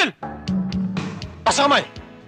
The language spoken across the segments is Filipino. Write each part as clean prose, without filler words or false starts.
Tigil! Pasamay!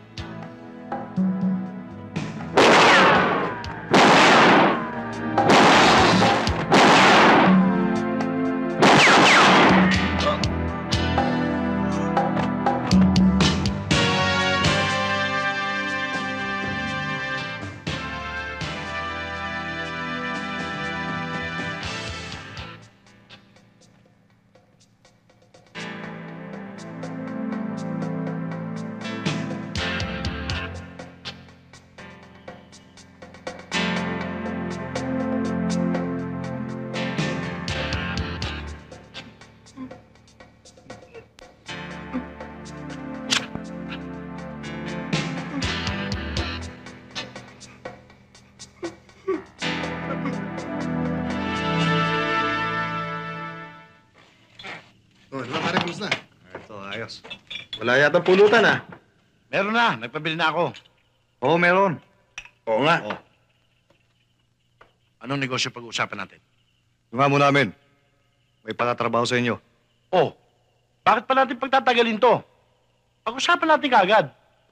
Ayos. Wala yatang pulutan, ah. Meron na. Nagpabili na ako. Oo, meron. Oo nga. Oo. Anong negosyo pag-uusapan natin? Yung amo namin. May patatrabaho sa inyo. Oh, bakit pa natin pagtatagalin to? Pag-usapan natin kaagad.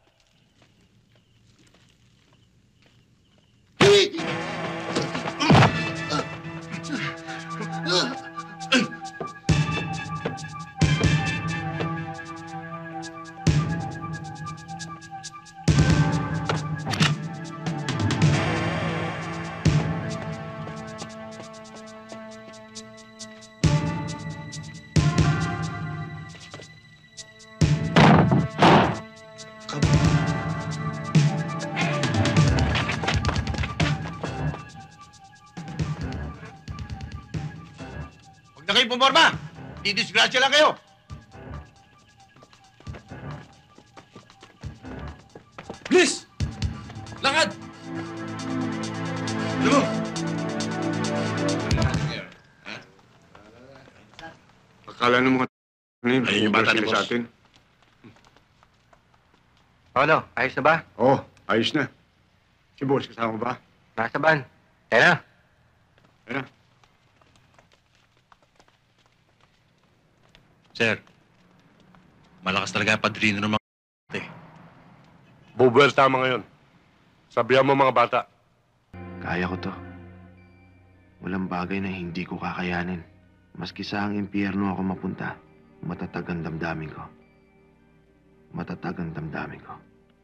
Huwag na kayo pumorma! Didisgrasya lang kayo! Please! Lakad! Ano? Akala ng mga Ayun yung bata ni boss. sa atin. Ano, ayos na ba? Oo, ayos na. Si boss, kasama ba? Nasa ban. Tayo na. Yan na. Sir, malakas talaga ang padrino ng mga Bubuelta mo ngayon. Sabihan mo mga bata. Kaya ko to. Walang bagay na hindi ko kakayanin. Maski sa ang impyerno ako mapunta, matatag ang damdamin ko. Matatag ang damdamin ko.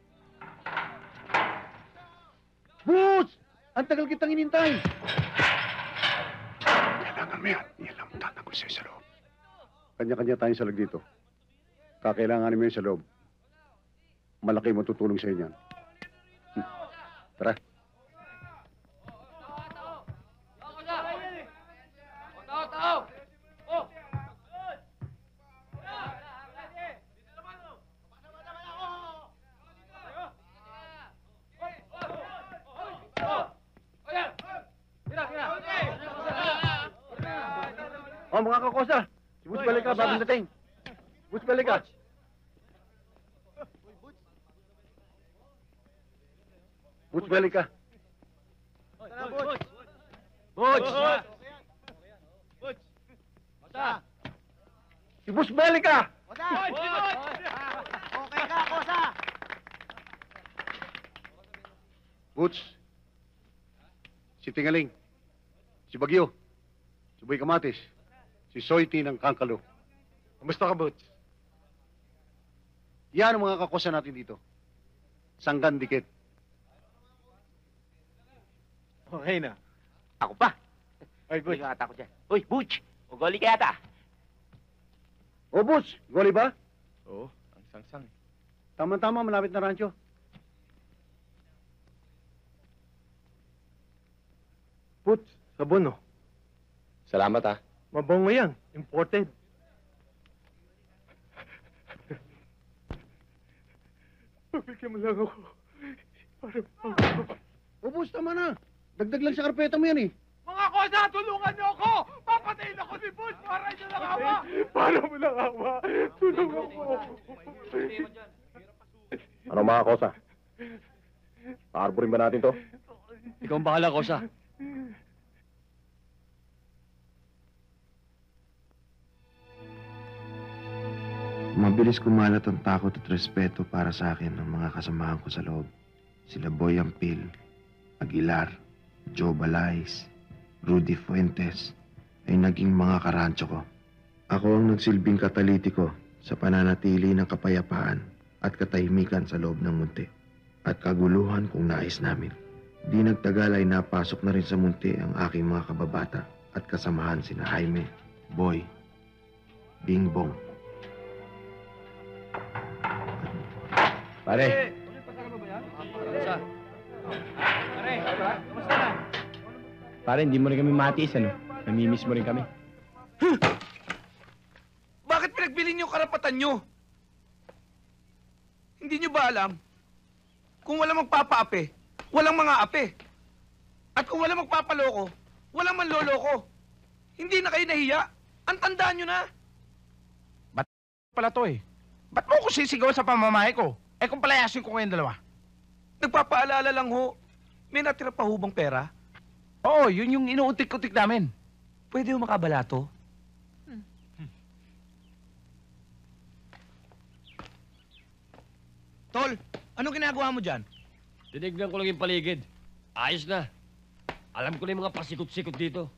Boots! Ang tagal kitang inintay! Kailangan mo yan. Yan lang ang tatagol sa'yo sa loob. Kanya-kanya tayong salag dito. Kakailanganin mo yun sa loob. Malaki matutulong sa inyo yan. Tara. Oh, mga kakosa! Si Boots balik ka, bagong dating. Boots balik ka. Boots balik ka. Boots! Si Boots balik ka! Boots! Si Tingaling. Si Bagyo. Si Boy Kamatis. Si Soyti ng Kankalo. Kamusta ka, Boots? Yan ang mga kakosa natin dito. Sanggan dikit. Okay na. Ako pa. Ay, Boots. Hindi ka ata ko dyan. Uy, Butch! Ugoli ka yata. O, Boots! Goli ba? Oo, ang sangsang. Tama-tama, malapit na rancho. Boots, sabon, oh. Salamat, ah. Mabango yan. Imported. Pabigyan mo lang ako. O, Boots, tama na. Dagdag lang sa karpeta mo yan eh. Mga kosa, tulungan niyo ako! Papatayin ako ni Boss! Para niyo lang awa! Para mo lang awa. Tulong ako. Ano mga kosa? Paarborin ba natin to? Ikaw ang bahala, kosa. Mabilis kumalat ang takot at respeto para sa akin ng mga kasamahan ko sa loob. Sila Boy Ampil, Aguilar, Joe Balais, Rudy Fuentes ay naging mga karancho ko. Ako ang nagsilbing katalitiko sa pananatili ng kapayapaan at katahimikan sa loob ng munti at kaguluhan kung nais namin. Di nagtagal ay napasok na rin sa munti ang aking mga kababata at kasamahan sina Jaime, Boy, Bingbong. Pare, Pare, hindi mo rin kami matiis, ano? Namimiss mo rin kami. Bakit pinagbili niyo karapatan niyo? Hindi niyo ba alam? Kung walang magpapaapi, walang mga ape. At kung walang magpapaloko, walang manloloko. Hindi na kayo nahiya. Ang tandaan niyo na. Pala to eh. Ba't mo ko sisigaw sa pamamahay ko? Eh kung palayasin ko kayong dalawa. Nagpapaalala lang ho. May natira pa hubang pera? Oo, yun yung inuutik-utik namin. Pwede ho makabalato? Tol, anong ginagawa mo dyan? Tinignan ko lang yung paligid. Ayos na. Alam ko na yung mga pasikot-sikot dito.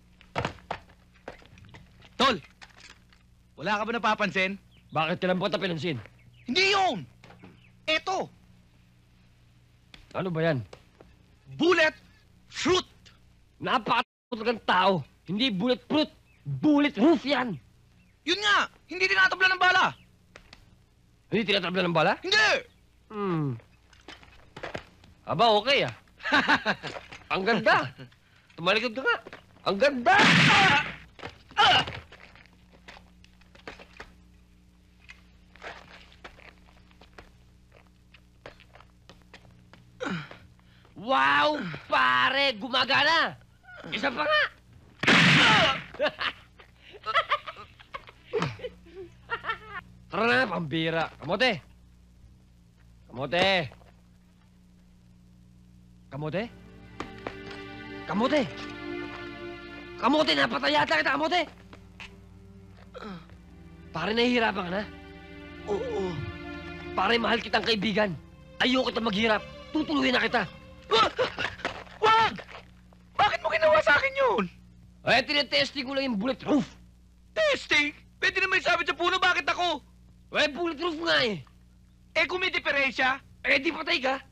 Tol! Wala ka ba napapansin? Bakit kailan mo kita pinansin? Hindi yun! Eto! Ano ba yan? Bullet fruit! Napaka-talagang tao. Hindi bulletproof. Bulletproof yan. Yun nga! Hindi tinatabla ng bala! Hindi tinatabla ng bala? Hindi! Aba, okay ah. Ang ganda. Tumalikod ka nga. Ang ganda! Wow, pare! Gumagana! Isa pa nga! Tara na, pambira. Kamote! Kamote! Kamote? Kamote! Kamote, napatay yata kita, kamote! Pare, nahihirapan ka na? Oo. Pare, mahal kitang kaibigan. Ayoko kita maghirap. Tutuluyan na kita. Wag! Bakit mo ginawa sa akin yun? Eh, tinetesting ko lang yung bulletproof. Testing? Pwede naman sabi sa puno, bakit ako? Eh, bulletproof nga eh. Eh kung may diferensya, Eh, di patay ka.